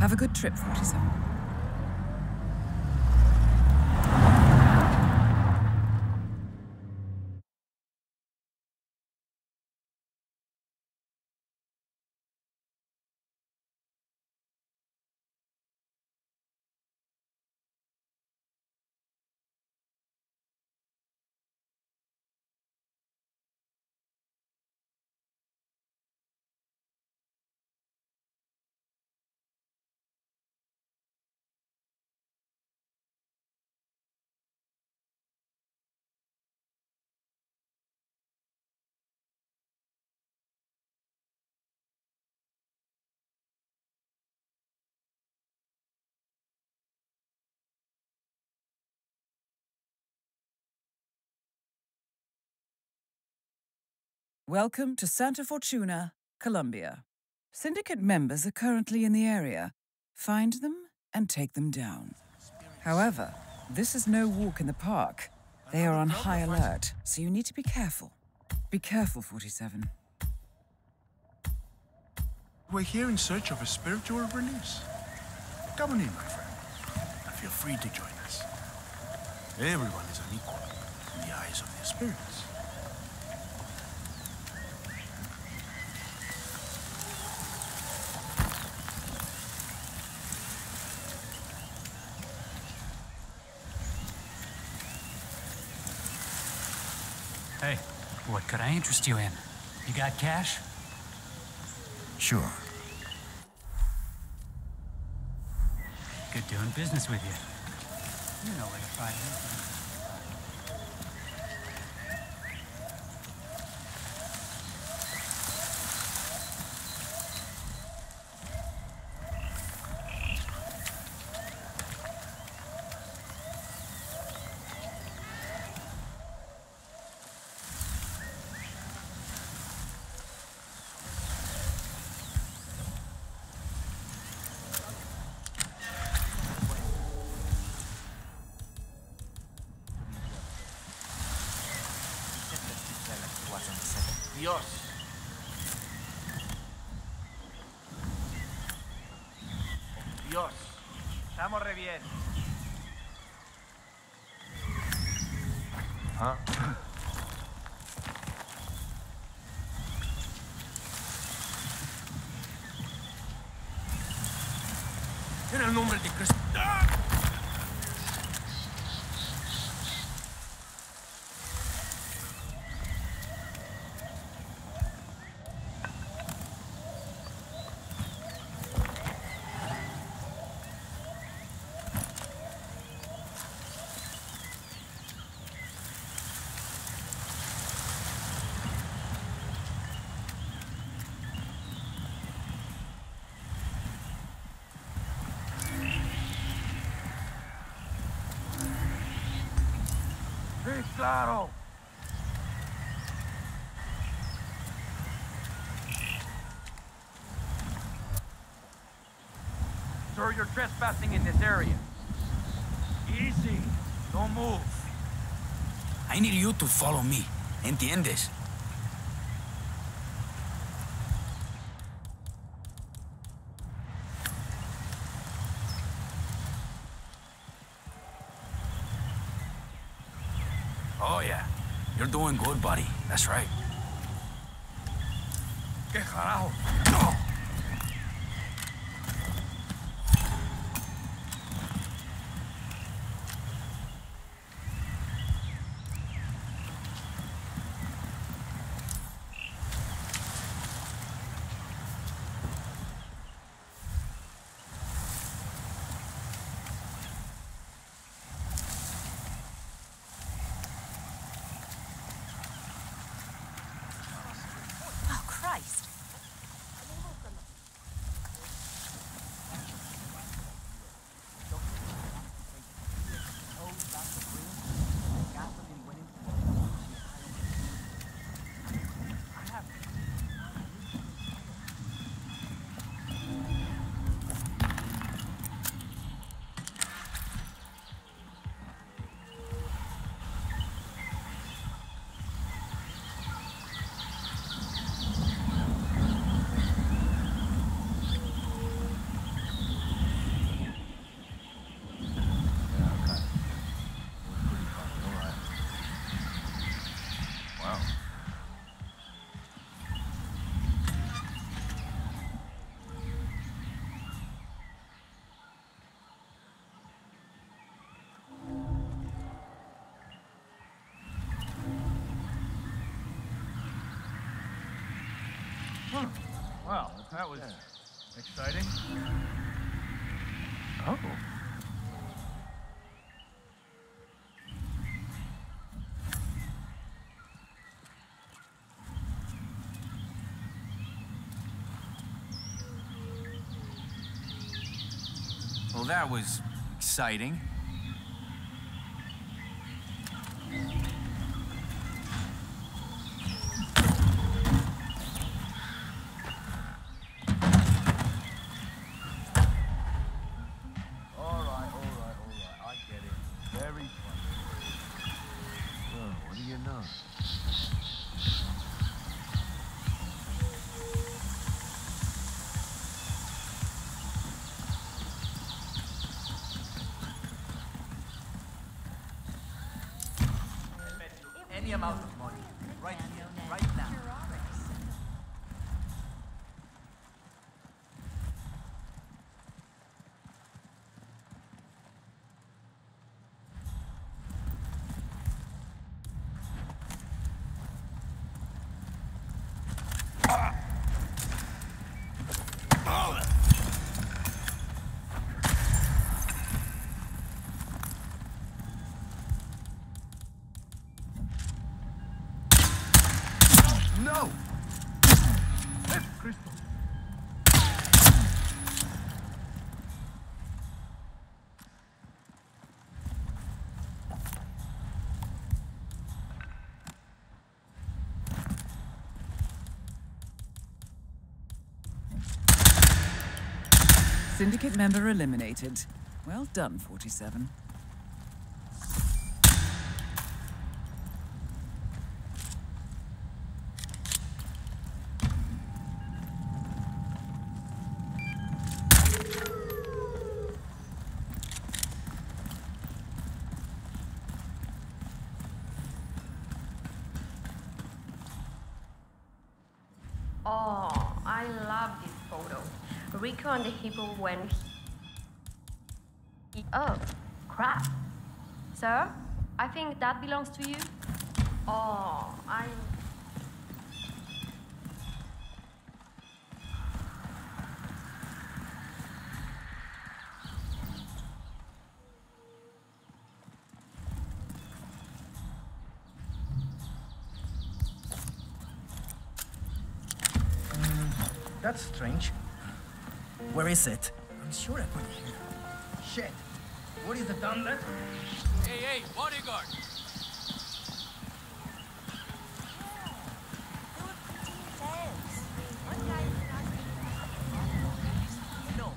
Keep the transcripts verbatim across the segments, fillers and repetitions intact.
Have a good trip, forty-seven. Welcome to Santa Fortuna, Colombia. Syndicate members are currently in the area. Find them and take them down. However, this is no walk in the park. They are on high alert, so you need to be careful. Be careful, forty-seven. We're here in search of a spiritual release. Come on in, my friend, and feel free to join us. Everyone is an equal in the eyes of the spirits. Hey, what could I interest you in? You got cash? Sure. Good doing business with you. You know where to find me. Dios. Dios. Estamos re bien. ¿Ah? En el nombre de Cristo. Claro. Sir, you're trespassing in this area. Easy. Don't move. I need you to follow me. ¿Entiendes? Oh, yeah. You're doing good, buddy. That's right. ¿Qué carajo? No! Well, that was exciting. Oh. Well, that was exciting. All right, all right, all right. I get it. Very funny. Well, what do you know? Any amount of money. Right here, right now. No! Hey, Crystal! Syndicate member eliminated. Well done, forty-seven. Oh, I love this photo. Rico and the hippo when he... Oh, crap. Sir, I think that belongs to you. Oh, I... That's strange. Where is it? I'm sure I put it here. Shit. What is it done there? Hey, hey, bodyguard! No.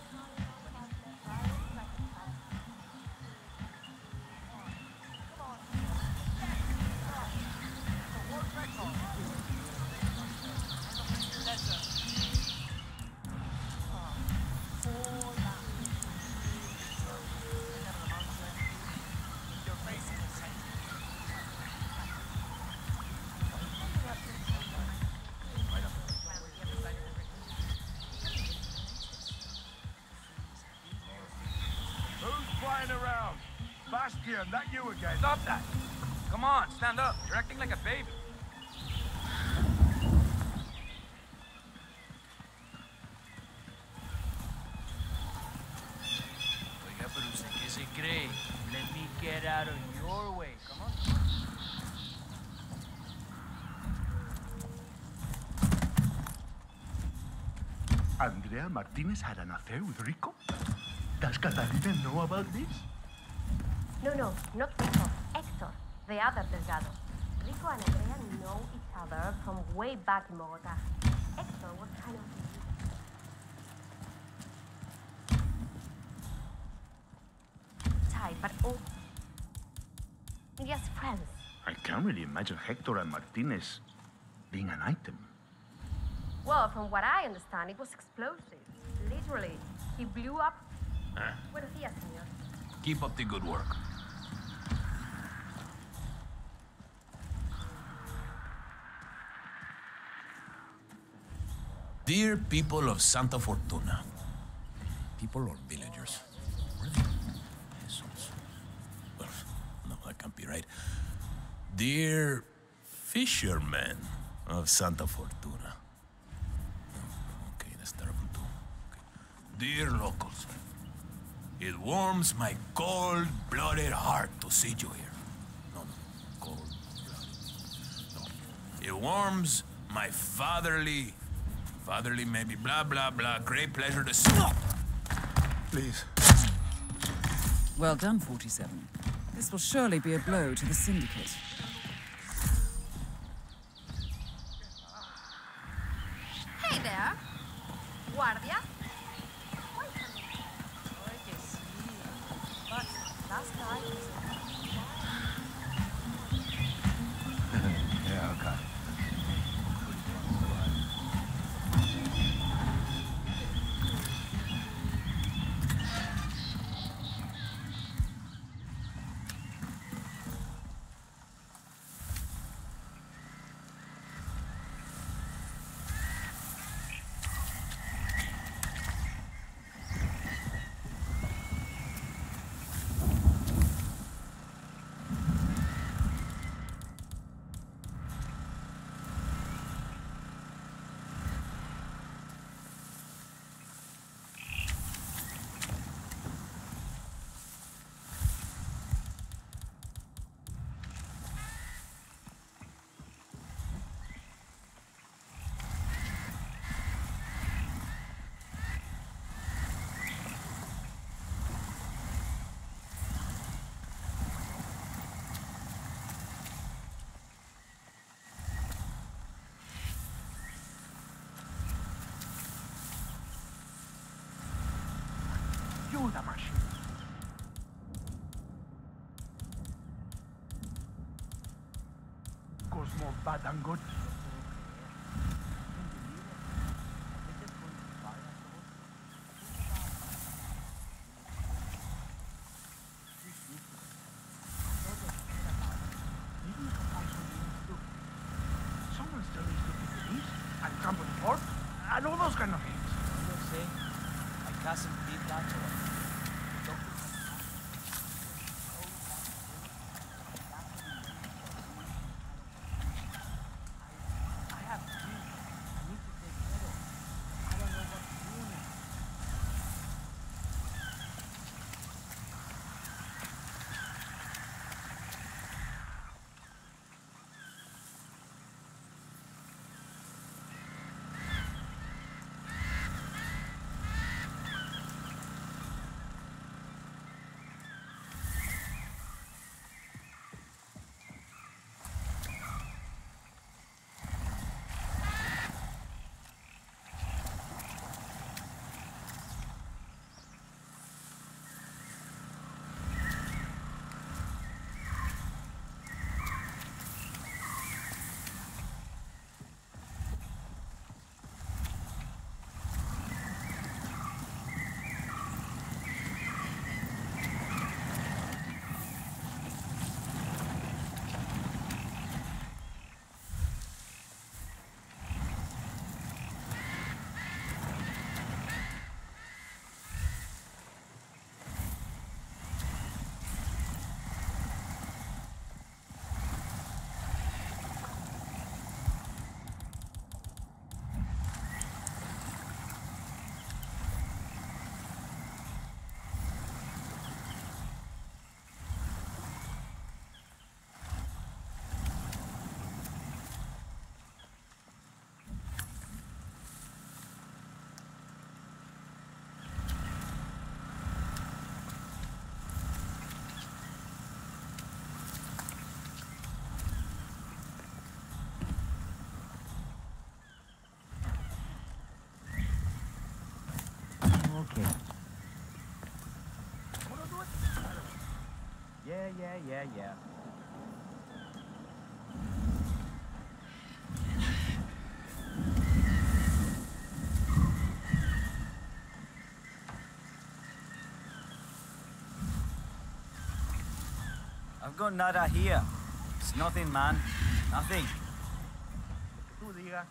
Who's flying around? Bastion, that you again? Stop that! Come on, stand up. You're acting like a baby. Oiga, pero usted qué se cree? Let me get out of your way. Come on. Andrea Martinez had an affair with Rico? Does Catalina know about this? No, no, not Rico. Hector, the other Delgado. Rico and Andrea know each other from way back in Bogota. Hector was kind of... Tight, but oh... Just friends. I can't really imagine Hector and Martinez being an item. Well, from what I understand, it was explosive. Literally, he blew up. Huh? Buenos días, señor. Keep up the good work. Dear people of Santa Fortuna. People or villagers? Were they peasants? Well, no, that can't be right. Dear fishermen of Santa Fortuna. Dear locals, it warms my cold-blooded heart to see you here. No, no, cold-blooded. No. It warms my fatherly, fatherly maybe, blah, blah, blah, great pleasure to see. Please. Well done, forty-seven. This will surely be a blow to the Syndicate. Hey there, Guardia. But last night Yeah, okay. You the machine. Goes more bad than good. Someone's telling me to police and company port and all those kind of things. You say, my cousin did that to us. Okay. Yeah, yeah, yeah, yeah. I've got nada here. It's nothing, man. Nothing. Tú diga.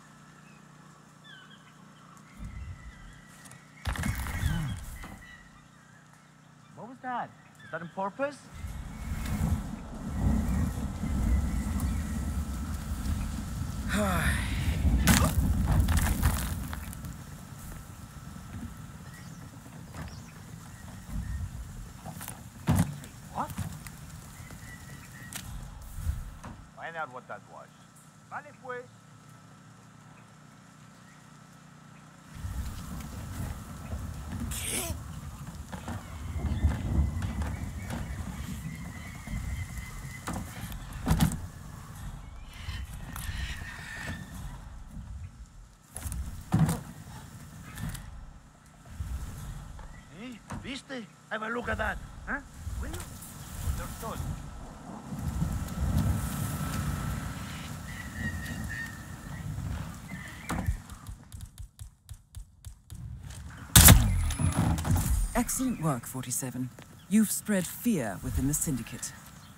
What was that? Was that on purpose? Find out what that was. Vale, pues. Hey, viste? Have a look at that. Huh? Will you? Understood. Excellent work, forty-seven. You've spread fear within the Syndicate.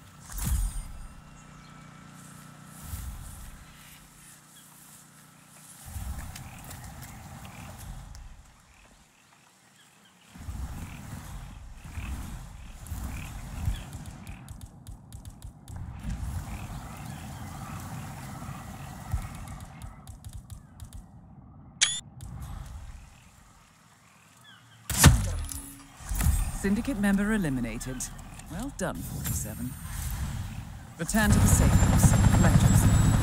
Syndicate member eliminated. Well done, forty-seven. Return to the safe house. Collect yourself.